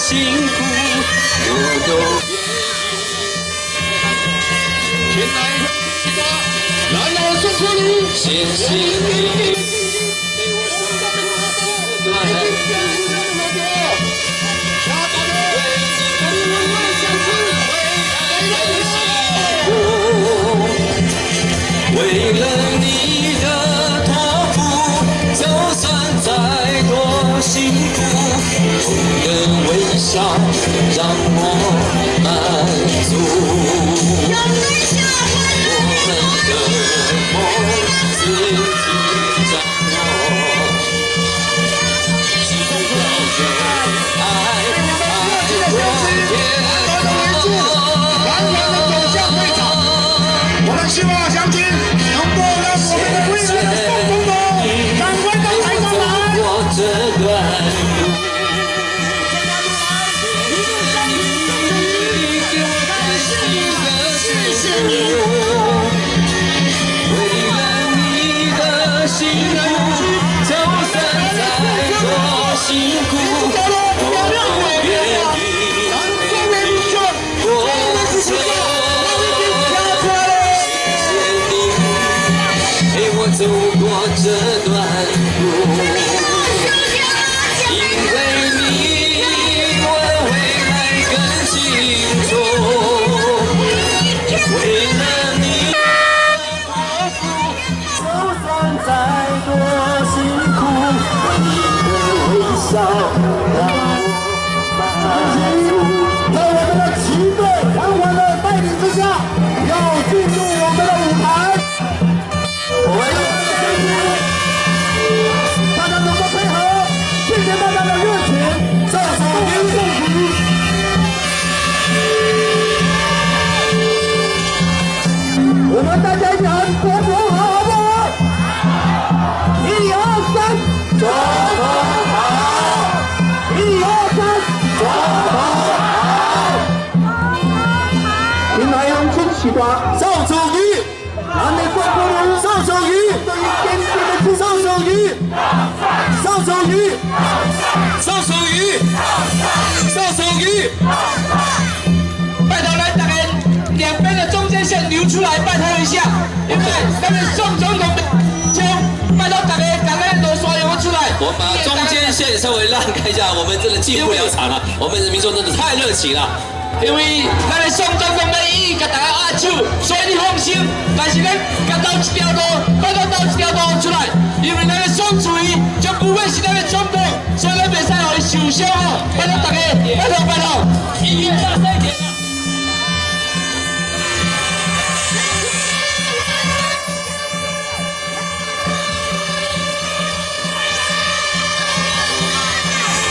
辛苦，我都前来一把，男儿送出你，谢谢你给我走过这段路。 为了你的托付，就算再多辛苦，红颜微笑让我满足。我们的梦自己掌握，只要有爱，爱过天堂。 我们希望乡亲能够让我们的未来的宋总统赶快到台上来。 过这段路，谢谢你，为了你的幸福，就算再多辛苦，我都愿意过这。 走过这段路，因为你，我未来更清楚。为了你，就算再多辛苦，你的微笑让我满足。 在我们的旗队缓缓的带领之下，要进入我们的舞台。 大家能够配合，谢谢大家的热情，这是我们送题。我们大家一起喊国国好，好不好？1、2、3，国国好！1、2、3，国国好！平台阳春喜瓜，赵楚瑜，南美国国人赵楚瑜。 邵守瑜，邵守瑜，邵守瑜，邵守瑜，拜托来，大家两边的中间线留出来，拜托一下，因为咱们宋总统就拜托大家赶快都刷油出来。 我把中间线稍微让开一下，我们真的进不了场了，我们民众真的太热情了。 因为咱的宋总统要伊甲大家握手，所以你放心。但是咱甲斗一条路，拜托斗一条路出来，因为咱的宋楚瑜就不会是咱的总统，所以咱袂使让伊受伤哦。拜托大家，拜托拜托，音乐大声一点。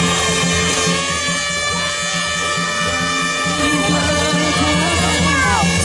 我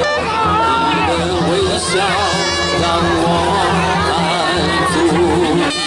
你的微笑让我满足。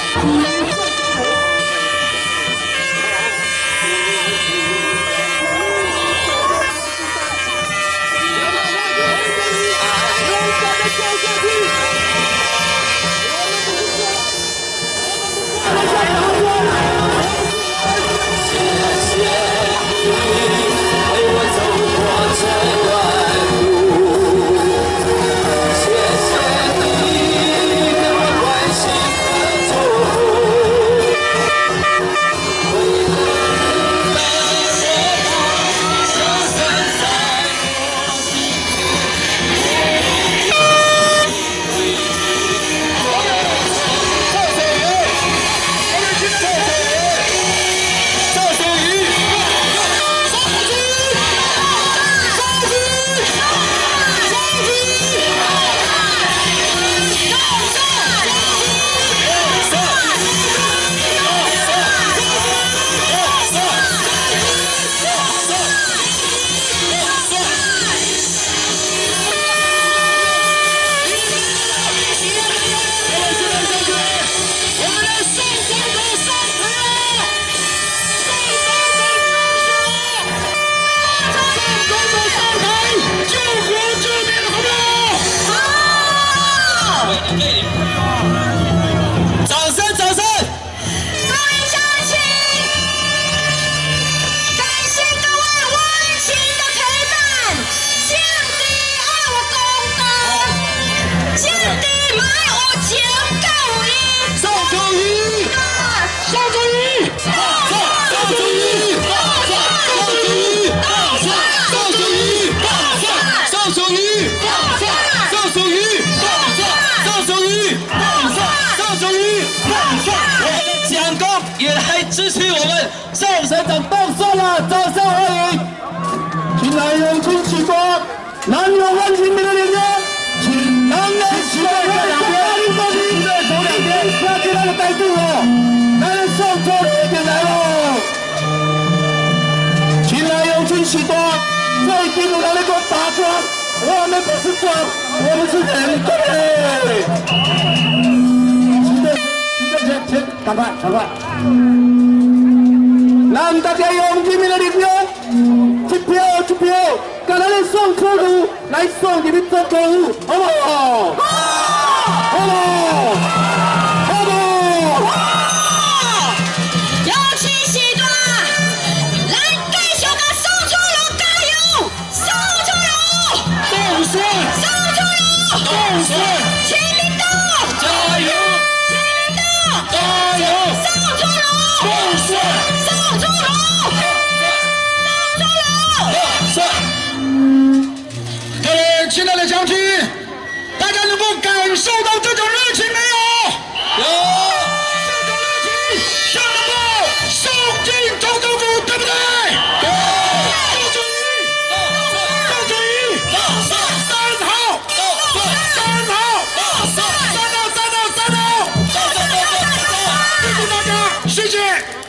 也来支持我们赵省长动算了，掌声欢迎！ 请来用亲戚光，南有万青民的力量，请南人期待在两边，在走两边，不要给他们带动哦！南人上周一点来喽！请来用亲戚光，在进入他那个打桩，我们不是桩，我们是人，对。请，赶快！让大家用人民的力量，一票，跟咱的宋楚瑜来送你们总统府，好不好？好不？ 有请时段，咱继续甲宋楚瑜加油！宋楚瑜， 动算， 宋楚瑜， 动算， 亲民党， 加油！加油！ 宋楚瑜， 动算， 宋楚瑜， 动算。各位亲爱的乡亲，大家能够感受到这种热情没有？有。这种热情就能够送进总统府，对不对？对。宋楚瑜，3号，谢谢。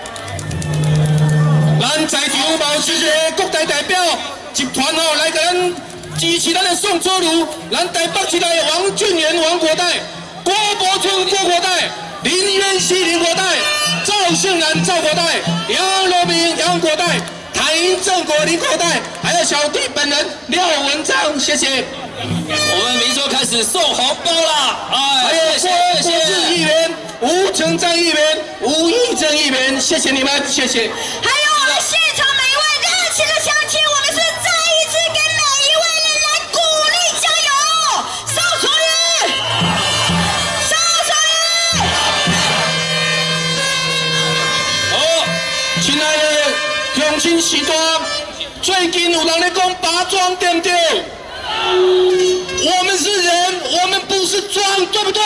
咱在场有谢谢各大代表集团来给咱支持咱的宋楚瑜，咱台北市内王俊元王国代、郭伯春郭国代、林渊熙林国代、赵胜然赵国代、杨罗明杨国代、谭英郑国林国代，还有小弟本人廖文章，谢谢。我们民说开始送红包啦！还有郭志议员、吴成章议员、吴义正议员，谢谢你们，谢谢。 还有我们现场每一位热情的乡亲，我们是再一次给每一位人来鼓励加油！宋楚瑜，宋楚瑜。 好，亲爱的乡亲时代，最近有人在讲拔桩，对不对？我们是人，我们不是桩，对不对？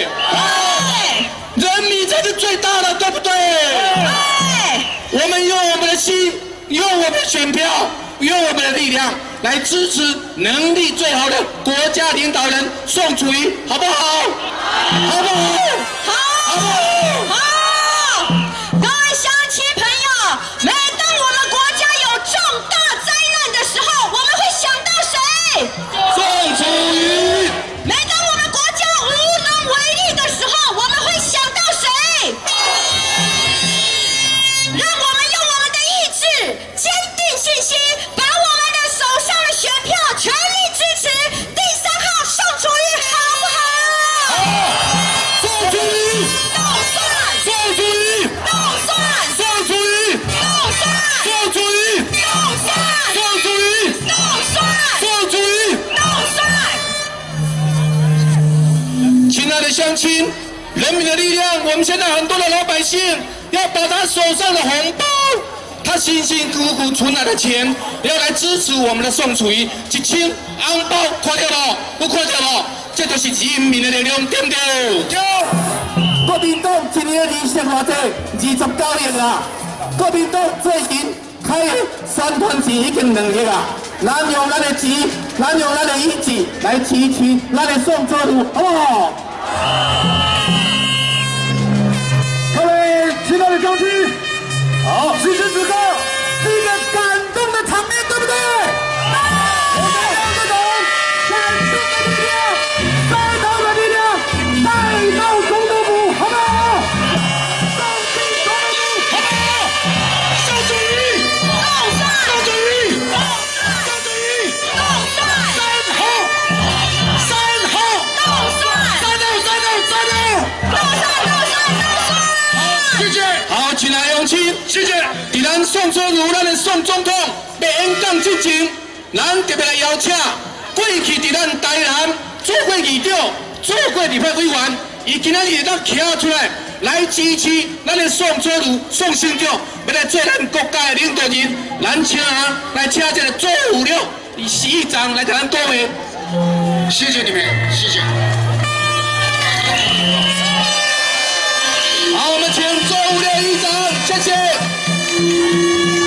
人民才是最大的，对不对？我们用我们的心，用我们的选票，用我们的力量来支持能力最好的国家领导人宋楚瑜，好不好？好不好？ 好！各位乡亲朋友，每当我们国家有重大灾难的时候，我们会想到谁？ 乡亲，人民的力量，我们现在很多的老百姓要把他手上的红包，他辛辛苦苦存来的钱，要来支持我们的宋楚瑜，1000红包，看到无？有看到无？这就是人民的力量，对不对？对。 国民党一年的利息偌济？29亿啊！国民党最近开3团钱已经2亿啊！咱用咱的钱，咱用咱的意志来支持咱的宋楚瑜，好不好？各位亲爱的乡亲，好，此时此刻是一个感动的场面，对不对？我们要这种感动的力量，带头的力量，带到总统府，好不好？送进总统府，好不好？宋楚瑜，宋楚瑜，宋楚瑜，3号，3号，3号，谢谢。 好，亲爱的乡亲，谢谢。伫咱宋楚瑜，咱的宋总统要演讲之前，咱特别来邀请过去伫咱台南做过议长、做过立法委员，伊今仔日会当徛出来支持咱的宋楚瑜、宋省长，要来做咱国家的领导人。咱请这个左五六市长来甲咱讲话。谢谢你们，谢谢。好，我们请左五六议长，谢谢。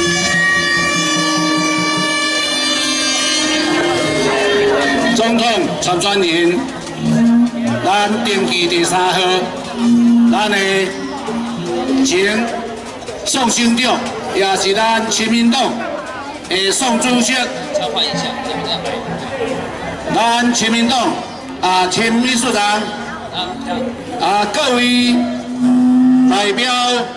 总统参选人，咱登记第3号，咱的前宋省长，也是咱亲民党的宋主席。咱亲民党前秘书长各位代表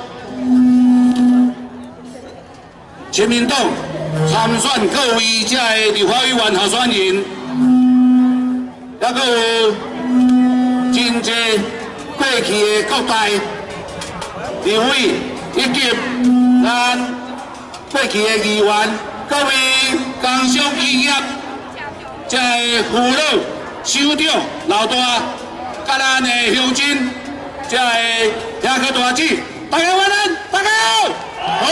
亲民党参选各位这的立法委员候选人。还佫有真济过去的各界立委，以及咱过去的议员，各位工商企业这父老、首长、老大，甲咱的乡亲，这遐个大姊，大家晚安，大家好。好。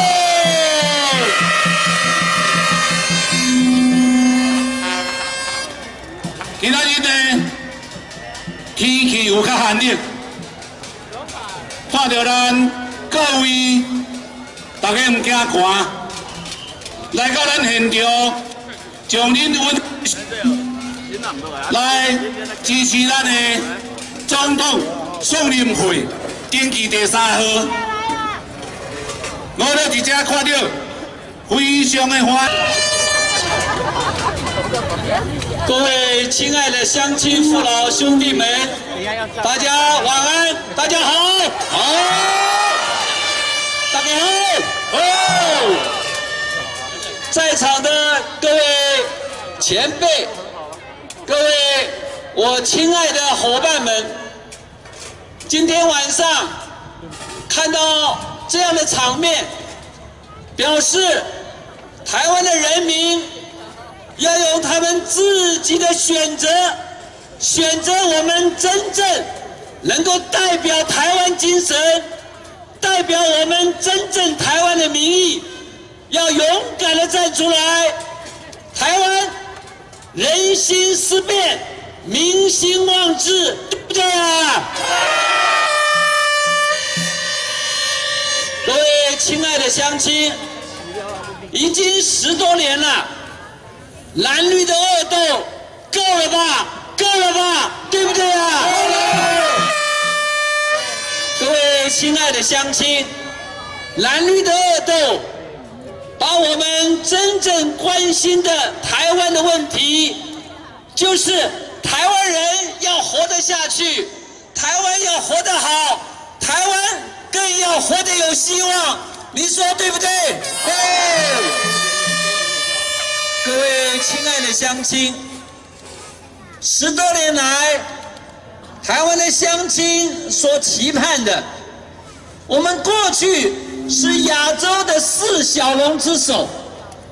今仔日呢，天气有较寒冷，看到咱各位大家唔惊寒，来到咱现场，将恁来支持咱的总统宋林会登记第3号，我咧伫遮看到非常的欢。各位亲爱的乡亲父老兄弟们，大家晚安，大家好，好，大家好，哦，在场的各位前辈，各位我亲爱的伙伴们，今天晚上看到这样的场面，表示台湾的人民要用他们自己的选择，选择我们真正能够代表台湾精神，代表我们真正台湾的民意，要勇敢地站出来。台湾人心思变，民心望治，对不对啊？各位亲爱的乡亲，已经10多年了。蓝绿的恶斗够了吧？够了吧？对不对啊？够了！各位亲爱的乡亲，蓝绿的恶斗把我们真正关心的台湾的问题，就是台湾人要活得下去，台湾要活得好，台湾更要活得有希望。你说对不对？对。各位亲爱的乡亲，10多年来，台湾的乡亲所期盼的，我们过去是亚洲的4小龙之首，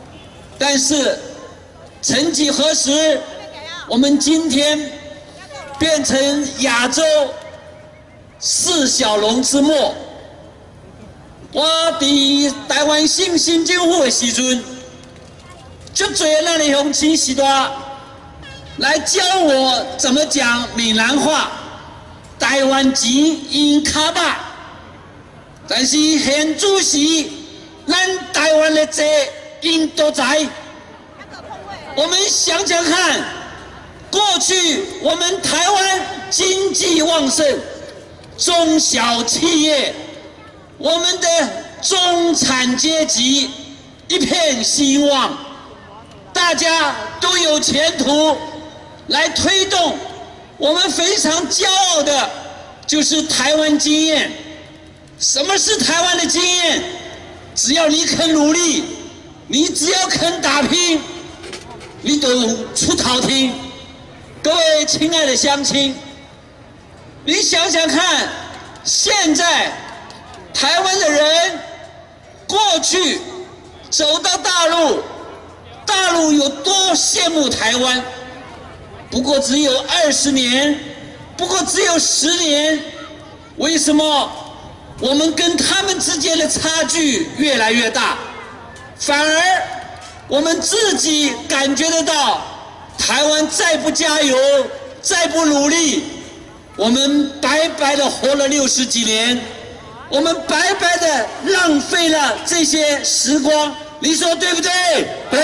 但是曾几何时，我们今天变成亚洲4小龙之末。我伫台湾新政府的时阵，就做咱的乡亲时代来教我怎么讲闽南话。台湾钱因卡巴，但是现主席咱台湾的债因都在。我们想想看，过去我们台湾经济旺盛，中小企业，我们的中产阶级一片希望，大家都有前途，来推动。我们非常骄傲的就是台湾经验。什么是台湾的经验？只要你肯努力，你只要肯打拼，你都出头天。各位亲爱的乡亲，你想想看，现在台湾的人过去走到大陆，大陆有多羡慕台湾？不过只有20年，不过只有10年，为什么我们跟他们之间的差距越来越大？反而我们自己感觉得到，台湾再不加油，再不努力，我们白白的活了60几年，我们白白的浪费了这些时光，你说对不对？对。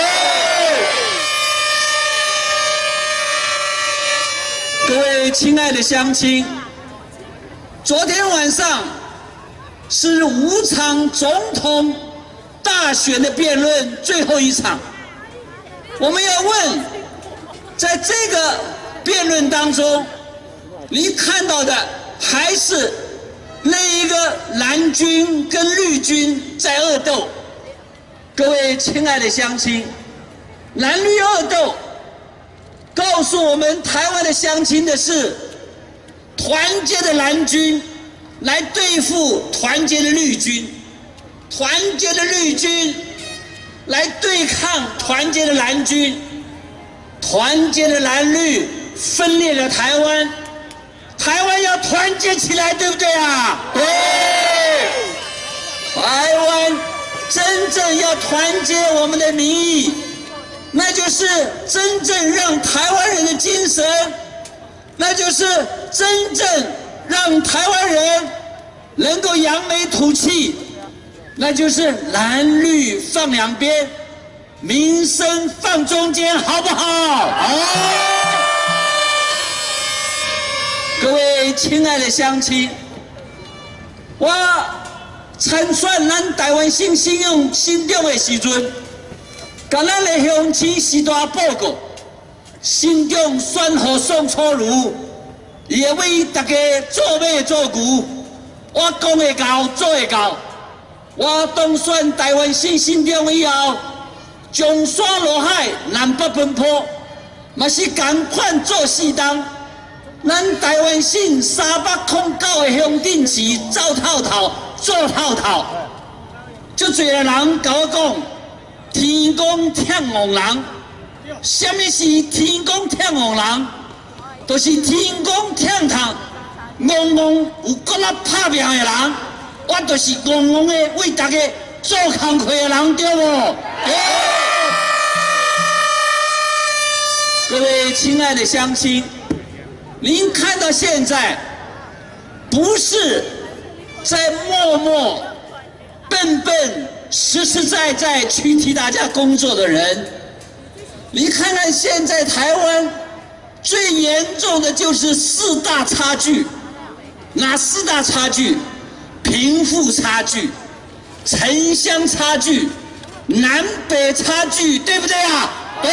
各位亲爱的乡亲，昨天晚上是5场总统大选的辩论最后一场。我们要问，在这个辩论当中，你看到的还是那一个蓝军跟绿军在恶斗。各位亲爱的乡亲，蓝绿恶斗告诉我们台湾的乡亲的是，团结的蓝军来对付团结的绿军，团结的绿军来对抗团结的蓝军，团结的蓝绿分裂了台湾，台湾要团结起来，对不对啊？对，台湾真正要团结我们的民意，那就是真正让台湾人的精神，那就是真正让台湾人能够扬眉吐气，那就是蓝绿放两边，民生放中间，好不好？好。各位亲爱的乡亲，我参选咱台湾新中的时阵，甲咱的乡亲时代报告，新中选予宋楚瑜，伊会为大家做马做牛，我讲会到，做会到。我当选台湾新中以后，从山落海，南北奔波，嘛是同款做4档。咱台湾省309个乡镇市走透透，做透透，足侪个人甲我讲，天公疼憨人。什么是天公疼憨人？就是天公疼他憨憨有骨力拍拼的人，我就是憨憨的为大家做工课的人，对不？各位亲爱的乡亲，您看到现在，不是在默默、笨笨、实实在在去替大家工作的人。你看看现在台湾最严重的就是4大差距，哪4大差距？贫富差距、城乡差距、南北差距，对不对啊？对。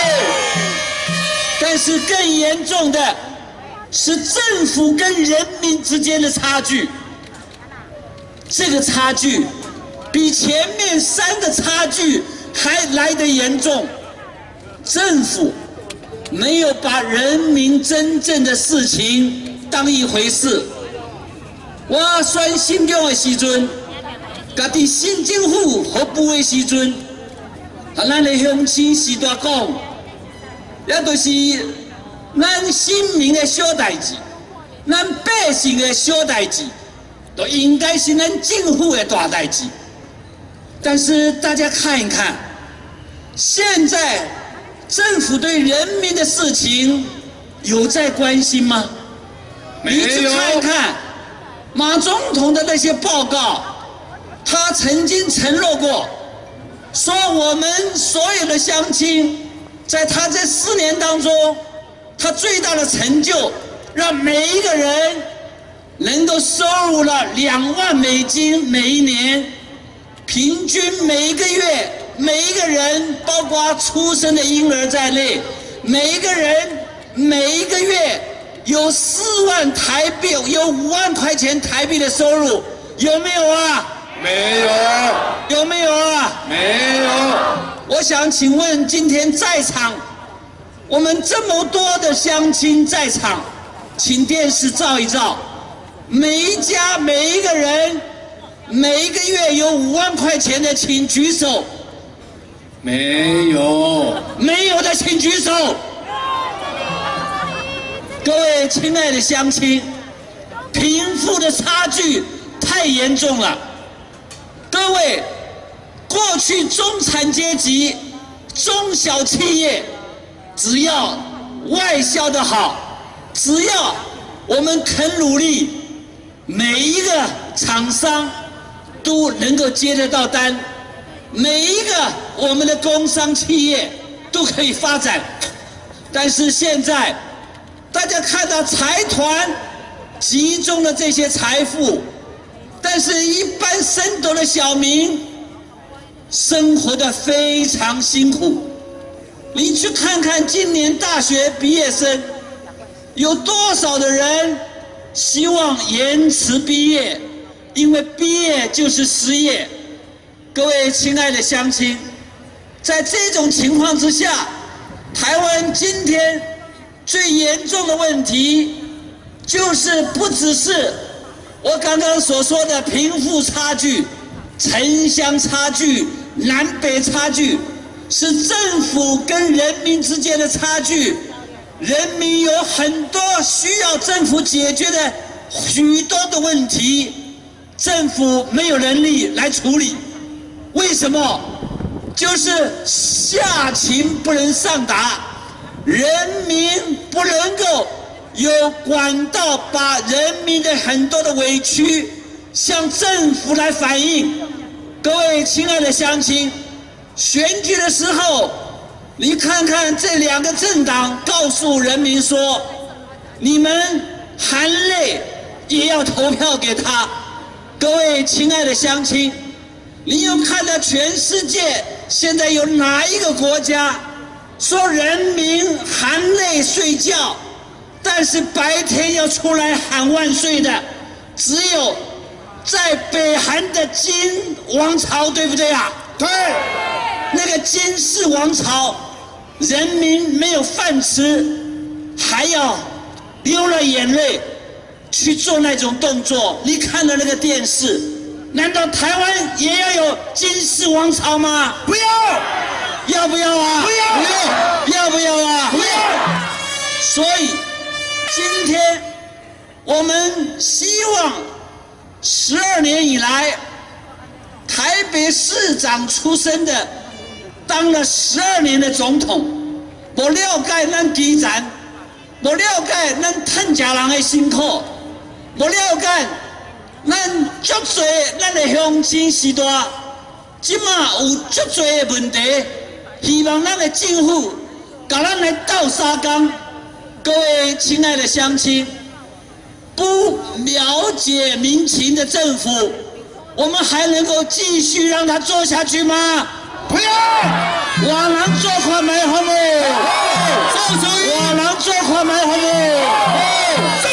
但是更严重的是政府跟人民之间的差距，这个差距比前面3个差距还来得严重。政府没有把人民真正的事情当一回事。我选新中的时阵，家己新政府服务的时阵，咱的乡亲时代讲，也就是咱新民的小代志，咱百姓的小代志，都应该是咱政府的大代志。但是大家看一看，现在政府对人民的事情有在关心吗？你去看一看马总统的那些报告，他曾经承诺过，说我们所有的乡亲，在他这4年当中，他最大的成就，让每一个人能够收入了2万美金每一年，平均每一个月，每一个人，包括出生的婴儿在内，每一个人每一个月有4万台币，有5万块钱台币的收入，有没有啊？ 没有， 有没有啊？ 没有。 我想请问，今天在场，我们这么多的乡亲在场，请电视照一照，每一家每一个人，每一个月有5万块钱的，请举手。 没有， 没有的请举手。各位亲爱的乡亲，贫富的差距太严重了。各位，过去中产阶级、中小企业，只要外销的好，只要我们肯努力，每一个厂商都能够接得到单，每一个我们的工商企业都可以发展。但是现在大家看到财团集中了这些财富，但是一般升斗的小民生活得非常辛苦。你去看看今年大学毕业生有多少的人希望延迟毕业，因为毕业就是失业。各位亲爱的乡亲，在这种情况之下，台湾今天最严重的问题就是不只是我刚刚所说的贫富差距、城乡差距、南北差距，是政府跟人民之间的差距。人民有很多需要政府解决的许多的问题，政府没有能力来处理。为什么？就是下情不能上达，人民不能够有管道把人民的很多的委屈向政府来反映。各位亲爱的乡亲，选举的时候，你看看这2个政党告诉人民说，你们含泪也要投票给他。各位亲爱的乡亲，你有看到全世界现在有哪一个国家说人民含泪睡觉，但是白天要出来喊万岁的？只有在北韩的金王朝，对不对啊？ 对， 那个金氏王朝，人民没有饭吃，还要流了眼泪去做那种动作。你看了那个电视，难道台湾也要有金氏王朝吗？ 不要， 要不要啊？ 不要， 要不要啊？ 不要。 所以今天我们希望12年以来，台北市长出身的，当了12年的总统，不了解咱基层，不了解咱趁食人的辛苦，不了解咱足多咱的乡亲时代，即马有足多的问题，希望咱的政府甲咱来斗相共。各位亲爱的乡亲，不了解民情的政府，我们还能够继续让它做下去吗？ 不要， 我能做看卖好不？我能做看卖好不？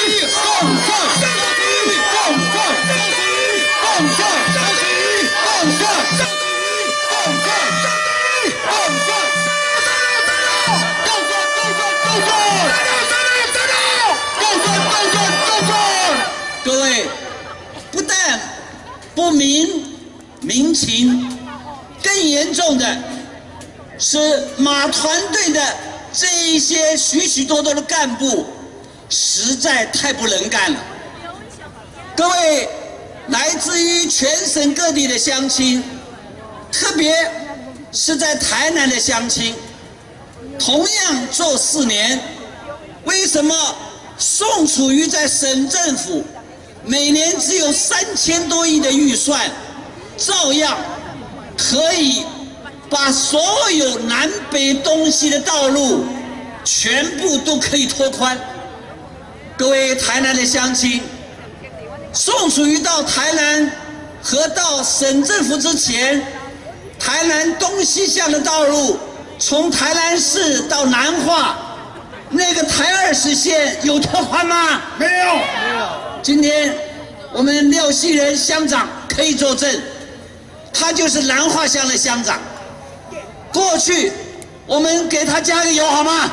各位，不但不明民情，更严重的是马团队的这一些许许多多的干部实在太不能干了。各位来自于全省各地的乡亲，特别是在台南的乡亲，同样做4年，为什么宋楚瑜在省政府每年只有3000多亿的预算，照样可以把所有南北东西的道路全部都可以拓宽？各位台南的乡亲，宋楚瑜到台南和到省政府之前，台南东西向的道路从台南市到南化那个台20线有拓宽吗？没有。今天我们廖锡仁乡长可以作证，他就是南化乡的乡长。过去我们给他加个油好吗？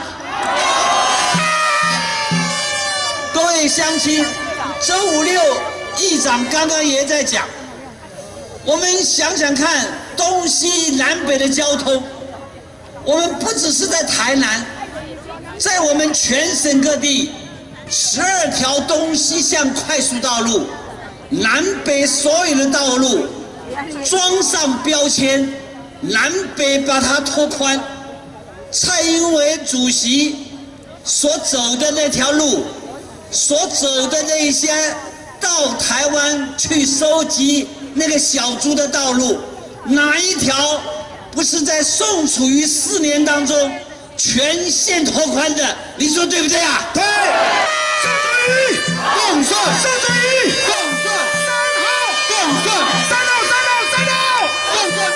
各位乡亲，周5、6议长刚刚也在讲，我们想想看，东西南北的交通，我们不只是在台南，在我们全省各地12条东西向快速道路，南北所有的道路装上标签，南北把它拓宽。蔡英文主席所走的那条路，所走的那些到台湾去收集那个小猪的道路，哪一条不是在宋楚瑜4年当中全线拓宽的？你说对不对啊？对。宋楚瑜共算，宋楚瑜共算3号，共算3号，共算，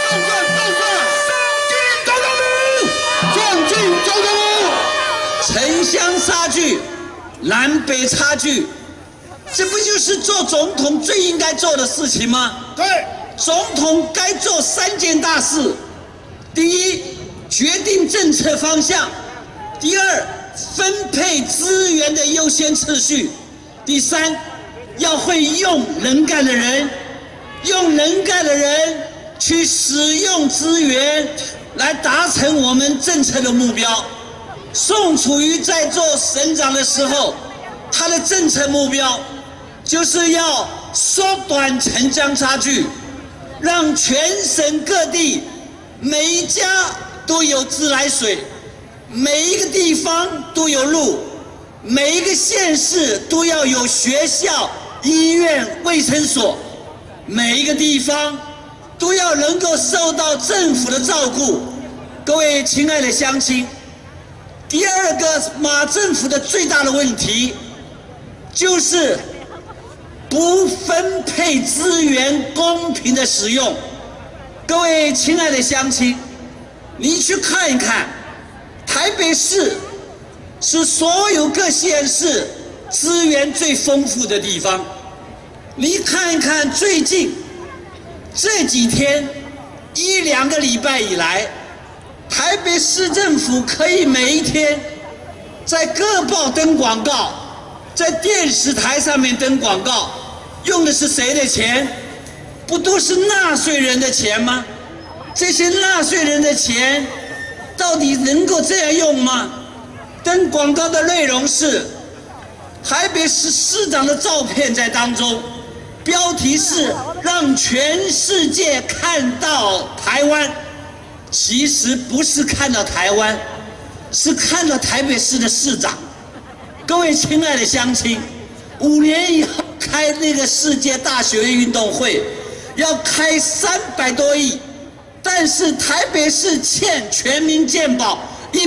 壮进总统府，城乡差距，南北差距。这不就是做总统最应该做的事情吗？对，总统该做3件大事：第一，决定政策方向；第二，分配资源的优先次序；第三，要会用能干的人，用能干的人去使用资源，来达成我们政策的目标。宋楚瑜在做省长的时候，他的政策目标就是要缩短城乡差距，让全省各地每一家都有自来水，每一个地方都有路，每一个县市都要有学校、医院、卫生所，每一个地方都要能够受到政府的照顾。各位亲爱的乡亲，第二个马政府的最大的问题就是不分配资源公平的使用。各位亲爱的乡亲，你去看一看，台北市是所有各县市资源最丰富的地方。你看一看最近这几天1、2个礼拜以来，台北市政府可以每一天在各报登广告，在电视台上面登广告，用的是谁的钱？不都是纳税人的钱吗？这些纳税人的钱到底能够这样用吗？登广告的内容是台北市市长的照片在当中，标题是让全世界看到台湾。其实不是看到台湾，是看到台北市的市长。各位亲爱的乡亲，5年以后开那个世界大学运动会，要开300多亿，但是台北市欠全民健保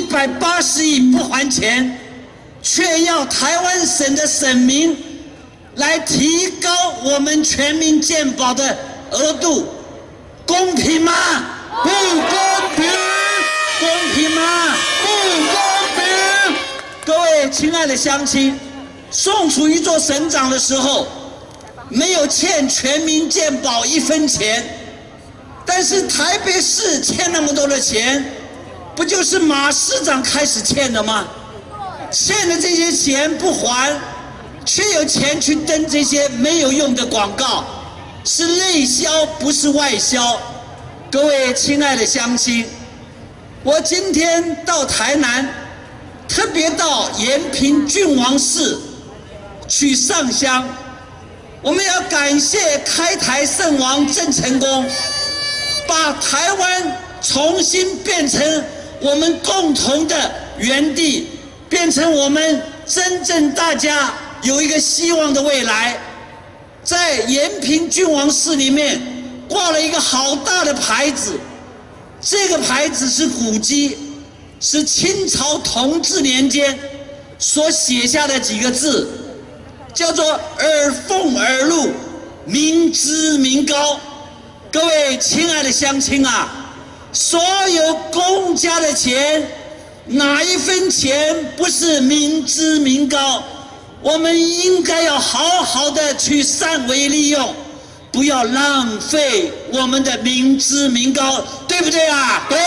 180亿不还钱，却要台湾省的省民来提高我们全民健保的额度，公平吗？不公平！公平吗？不公平！各位亲爱的乡亲，宋楚瑜做省长的时候，没有欠全民健保1分钱，但是台北市欠那么多的钱，不就是马市长开始欠的吗？欠的这些钱不还，却有钱去登这些没有用的广告，是内销不是外销。各位亲爱的乡亲，我今天到台南， 特别到延平郡王寺去上香。我们要感谢开台圣王郑成功，把台湾重新变成我们共同的园地，变成我们真正大家有一个希望的未来。在延平郡王寺里面挂了一个好大的牌子，这个牌子是古迹，是清朝同治年间所写下的几个字，叫做耳奉耳禄，民脂民膏。各位亲爱的乡亲啊，所有公家的钱，哪一分钱不是民脂民膏？我们应该要好好的去善为利用，不要浪费我们的民脂民膏，对不对啊？对。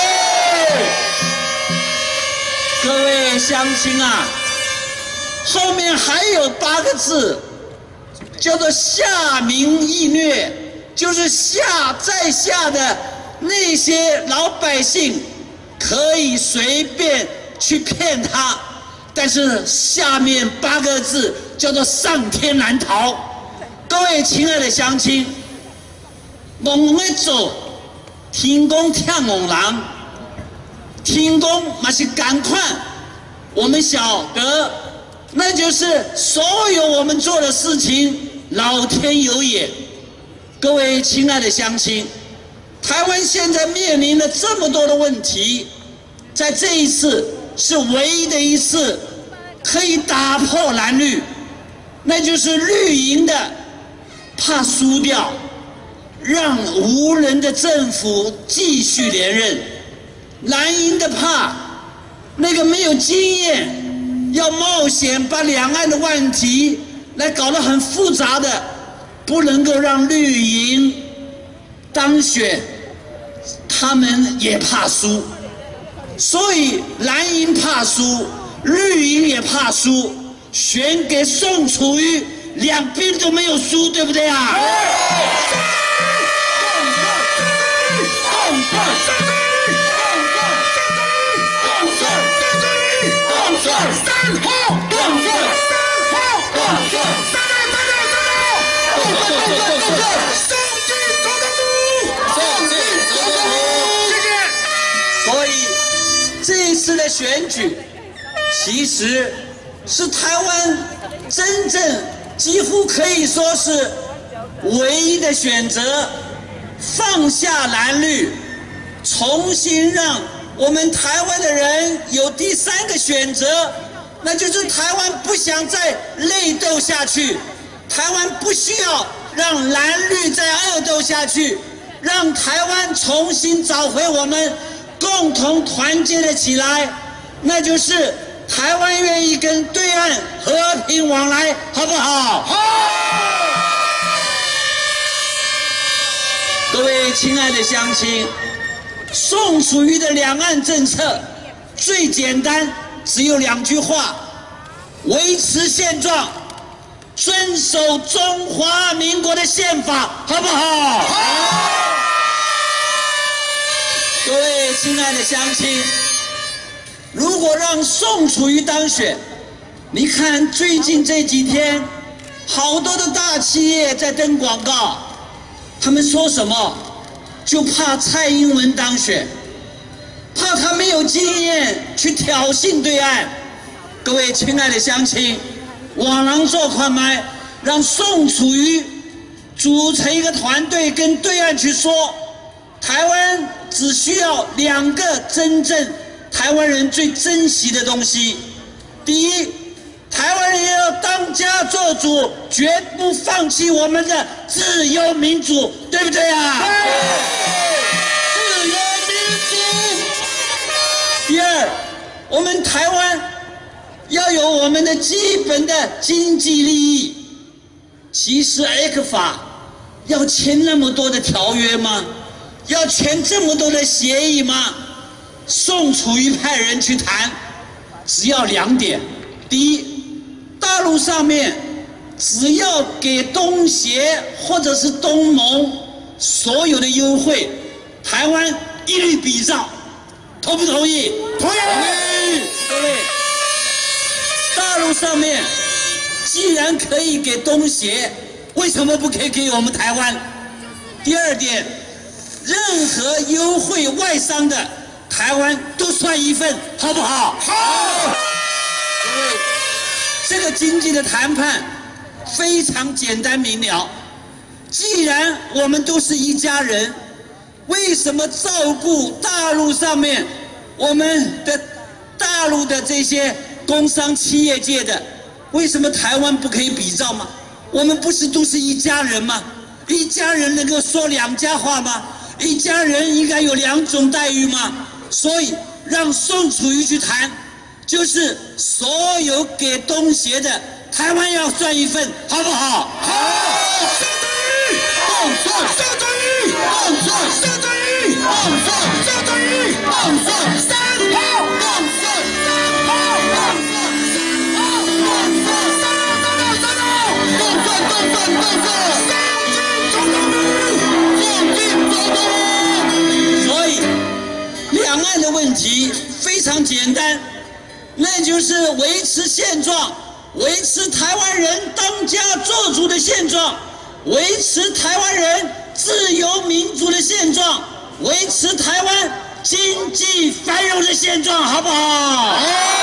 各位乡亲啊，后面还有8个字，叫做下民易虐，就是在下的那些老百姓可以随便去骗他，但是下面8个字叫做上天难逃。各位亲爱的乡亲，我们走天公听我人，天公嘛是赶快，我们晓得，那就是所有我们做的事情，老天有眼。各位亲爱的乡亲，台湾现在面临了这么多的问题，在这一次是唯一的一次可以打破蓝绿，那就是绿营的怕输掉，让无能的政府继续连任，蓝营的怕那个没有经验，要冒险把两岸的问题来搞得很复杂的，不能够让绿营当选，他们也怕输，所以蓝营怕输，绿营也怕输，选给宋楚瑜，两边都没有输，对不对啊？所以这一次的选举，其实是台湾真正几乎可以说是唯一的选择，放下蓝绿，重新让我们台湾的人有第3个选择，那就是台湾不想再内斗下去，台湾不需要让蓝绿再恶斗下去，让台湾重新找回我们共同团结的起来，那就是台湾愿意跟对岸和平往来，好不好？好！各位亲爱的乡亲，宋楚瑜的两岸政策最简单，只有2句话：维持现状，遵守中华民国的宪法，好不好？好！各位亲爱的乡亲，如果让宋楚瑜当选，你看最近这几天，好多的大企业在登广告，他们说什么？就怕蔡英文当选，怕他没有经验去挑衅对岸。各位亲爱的乡亲，往人做看卖，让宋楚瑜组成一个团队跟对岸去说，台湾只需要2个真正台湾人最珍惜的东西。第一，台湾人要当家作主，绝不放弃我们的自由民主，对不对啊？自由民主。第二，我们台湾要有我们的基本的经济利益。其实 ECFA 要签那么多的条约吗？要签这么多的协议吗？宋楚瑜派人去谈，只要2点：第一，大陆上面只要给东协或者是东盟所有的优惠，台湾一律比照，同不同意？同意。各位， 上面，既然可以给东协，为什么不可以给我们台湾？第二点，任何优惠外商的，台湾都算一份，好不好？好。这个经济的谈判非常简单明了。既然我们都是一家人，为什么照顾大陆上面我们的大陆的这些工商企业界的，为什么台湾不可以比照吗？我们不是都是一家人吗？一家人能够说两家话吗？一家人应该有两种待遇吗？所以让宋楚瑜去谈，就是所有给东协的，台湾要算一份，好不好？好。宋楚瑜，宋楚瑜，宋楚瑜，宋楚瑜，宋楚瑜，宋楚瑜，宋楚瑜，三炮，宋楚瑜，三炮，宋楚瑜，三炮，宋楚瑜，三炮，动算，动算，动算，上进总统，所以两岸的问题非常简单，那就是维持现状，维持台湾人当家作主的现状，维持台湾人自由民主的现状，维持台湾经济繁荣的现状，好不好？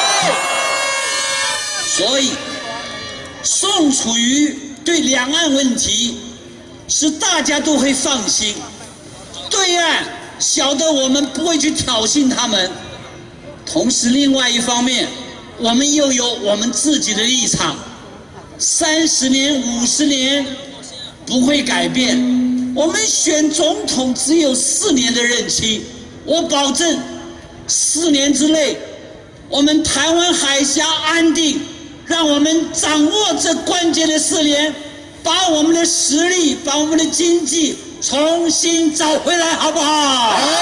所以，宋楚瑜对两岸问题是大家都会放心，对岸晓得我们不会去挑衅他们，同时另外一方面，我们又有我们自己的立场，30年、50年不会改变。我们选总统只有4年的任期，我保证4年之内，我们台湾海峡安定，让我们掌握这关键的4年，把我们的实力、把我们的经济重新找回来，好不好？好不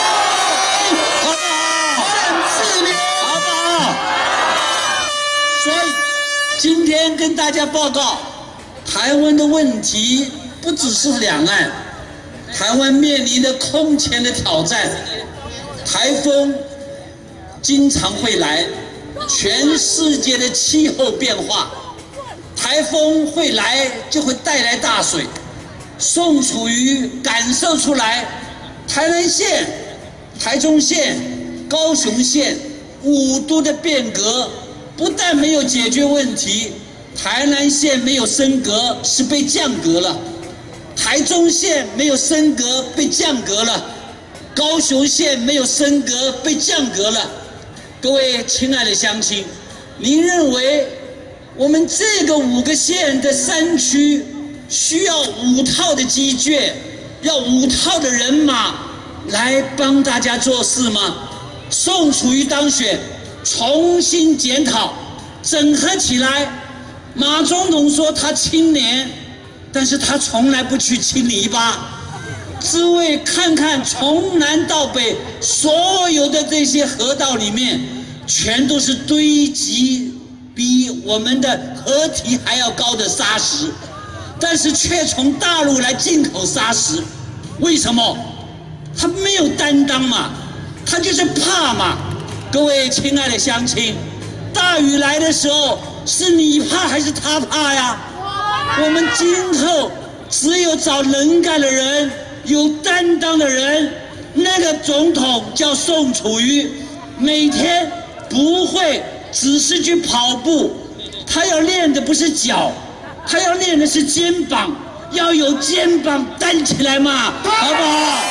好？4年，好不好？所以今天跟大家报告，台湾的问题不只是两岸，台湾面临的空前的挑战，台风经常会来，全世界的气候变化，台风会来就会带来大水。宋楚瑜感受出来，台南县、台中县、高雄县5都的变革，不但没有解决问题，台南县没有升格，是被降格了；台中县没有升格，被降格了；高雄县没有升格，被降格了。各位亲爱的乡亲，您认为我们这个5个县的山区需要5套的机械，要5套的人马来帮大家做事吗？宋楚瑜当选，重新检讨，整合起来。马总统说他清廉，但是他从来不去清篱笆。诸位看看，从南到北，所有的这些河道里面，全都是堆积比我们的河体还要高的沙石，但是却从大陆来进口沙石，为什么？他没有担当嘛，他就是怕嘛。各位亲爱的乡亲，大雨来的时候，是你怕还是他怕呀？我们今后只有找能干的人，有担当的人。那个总统叫宋楚瑜，每天不会只是去跑步，他要练的不是脚，他要练的是肩膀，要有肩膀担起来嘛，好不好？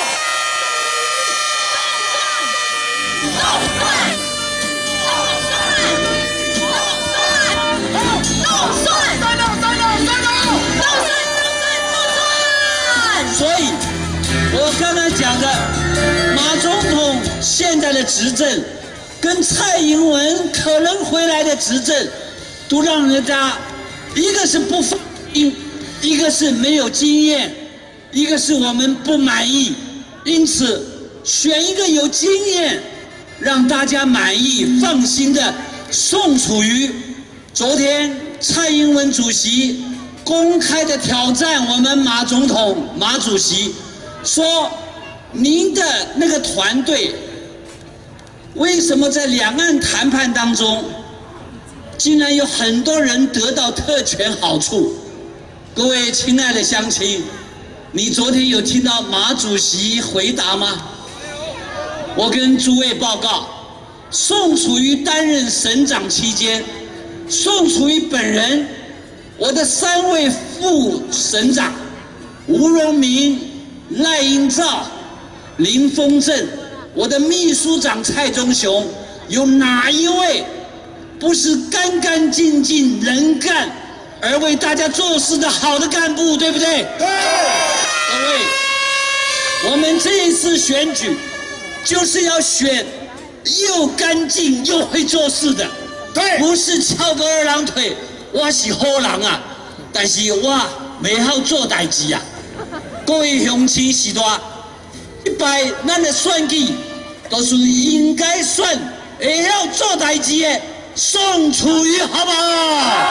所以，我刚才讲的，马总统现在的执政，跟蔡英文可能回来的执政，都让人家一个是不放心，一个是没有经验，一个是我们不满意。因此，选一个有经验，让大家满意、放心的宋楚瑜。昨天蔡英文主席公开的挑战我们马总统、马主席，说您的那个团队为什么在两岸谈判当中竟然有很多人得到特权好处。各位亲爱的乡亲，你昨天有听到马主席回答吗？我跟诸位报告，宋楚瑜担任省长期间，宋楚瑜本人，我的3位副省长吴荣明、赖英照、林峰正，我的秘书长蔡忠雄，有哪一位不是干干净净、能干而为大家做事的好的干部，对不对？对。各位，我们这一次选举就是要选又干净又会做事的，对，不是翘个2郎腿，我是好人啊，但是我袂晓做代志啊。各位乡亲时代，一摆咱的选举都是应该选会晓做代志的宋楚瑜，好不好？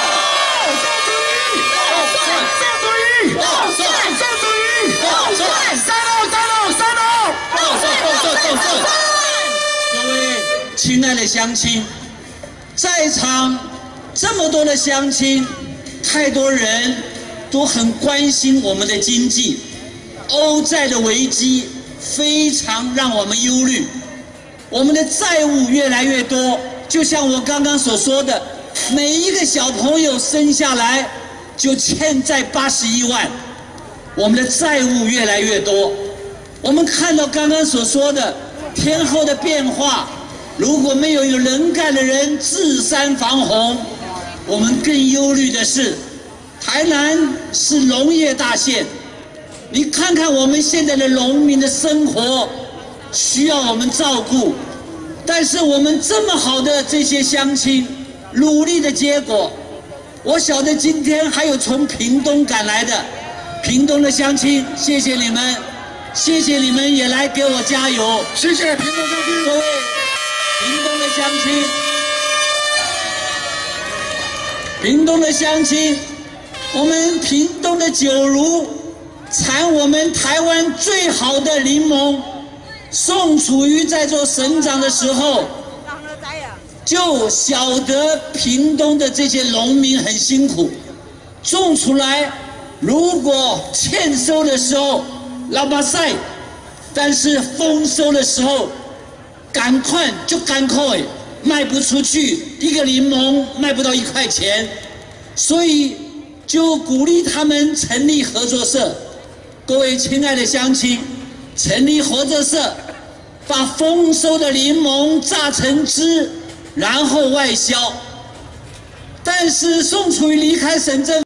各位亲爱的乡亲，在场这么多的乡亲，太多人都很关心我们的经济，欧债的危机非常让我们忧虑，我们的债务越来越多，就像我刚刚所说的，每一个小朋友生下来就欠债81万，我们的债务越来越多。我们看到刚刚所说的天候的变化，如果没有能干的人治山防洪，我们更忧虑的是，台南是农业大县，你看看我们现在的农民的生活需要我们照顾，但是我们这么好的这些乡亲努力的结果，我晓得今天还有从屏东赶来的屏东的乡亲，谢谢你们，谢谢你们也来给我加油， 谢谢屏东乡亲， 各位屏东的乡亲，屏东的乡亲，我们屏东的九如产我们台湾最好的柠檬，宋楚瑜在做省长的时候，就晓得屏东的这些农民很辛苦，种出来如果欠收的时候老把晒，但是丰收的时候赶快就赶快卖不出去，一个柠檬卖不到1块钱，所以就鼓励他们成立合作社。各位亲爱的乡亲，成立合作社，把丰收的柠檬榨成汁，然后外销。但是宋楚瑜离开省政府